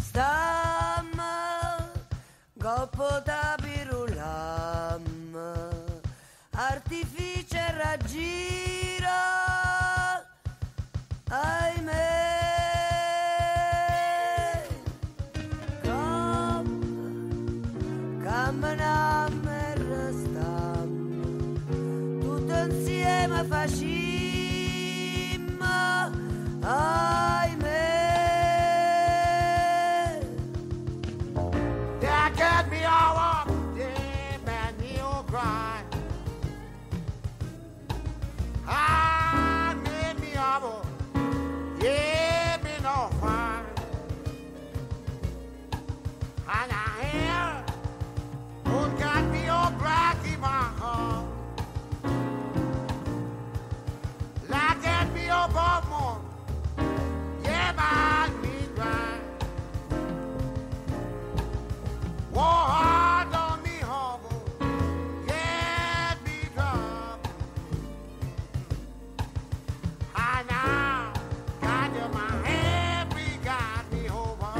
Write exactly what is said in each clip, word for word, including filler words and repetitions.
Stam Goppo da pirulam Artifice raggiro Ahimè Gop Camminam e restam Tutto insieme facim Ahimè Get me all up, yeah, man, you'll cry. I made me all yeah, me no fine. And I hear, who got me all black in my heart. Like get me all more, yeah, man, me grind. War hard on me, humble, yeah, me drop. I now got to my head, we got me over.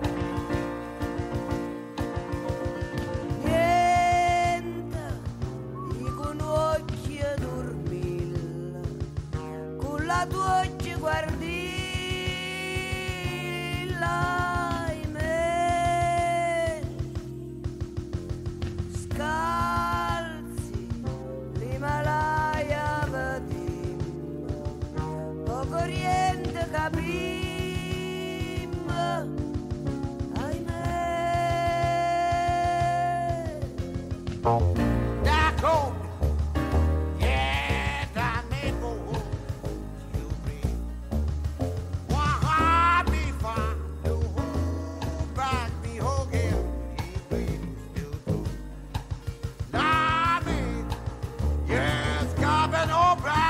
Niente, con occhi e dormilla, con la tua occhi guardilla. Corriente capim, ahimè. Da cold, yeah, da me go you bring. One heart me fine, do back me again, he breathes still true. Da me, yes, coming all back.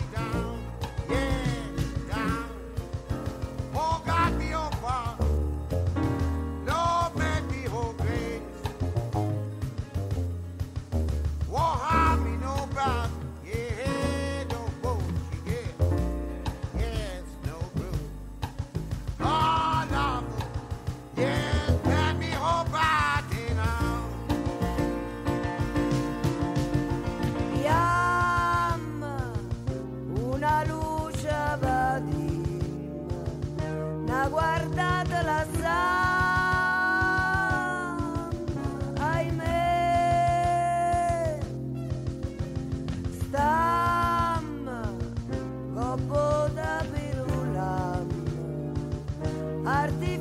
Guardate la zamma, ahimè. Stam Goppo da pirulam Arti